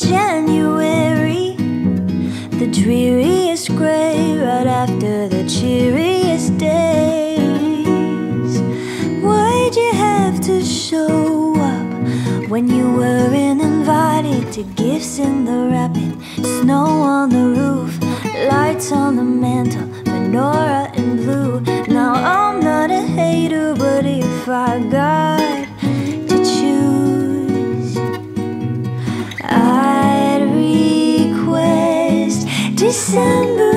January, the dreariest gray right after the cheeriest days. Why'd you have to show up when you weren't invited to gifts in the wrapping? Snow on the roof, lights on the mantle, menorah in blue. Now I'm not a hater, but if I got to choose, I'd request December.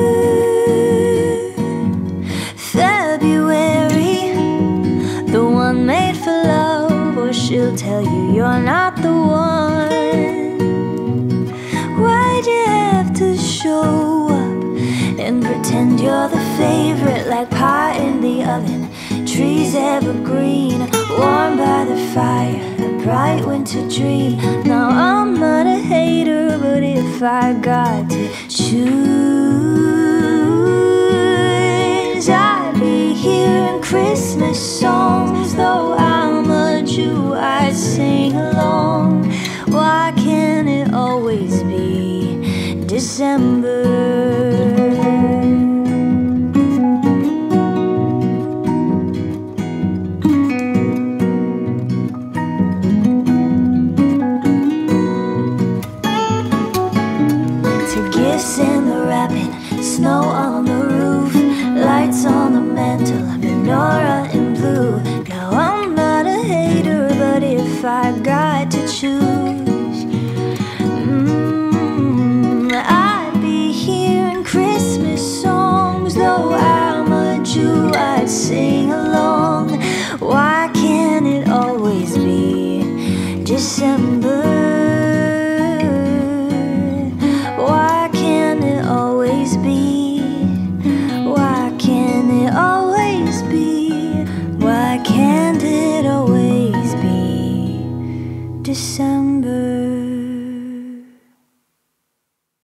February, the one made for love, or she'll tell you you're not the one. Why'd you have to show up and pretend you're the favorite, like pie in the oven, trees evergreen, warm by the fire, a bright winter dream? Now I'm not a hater, but if I got to choose, I'd be hearing Christmas songs. Though I'm a Jew, I'd sing along. Why can't it always be December? Gifts in the wrapping, snow on the roof, lights on the mantle, a menorah in blue. Now I'm not a hater, but if I got to choose, I'd be hearing Christmas songs. Though I'm a Jew, I'd sing along. Why can't it always be December? Why can't it always be December?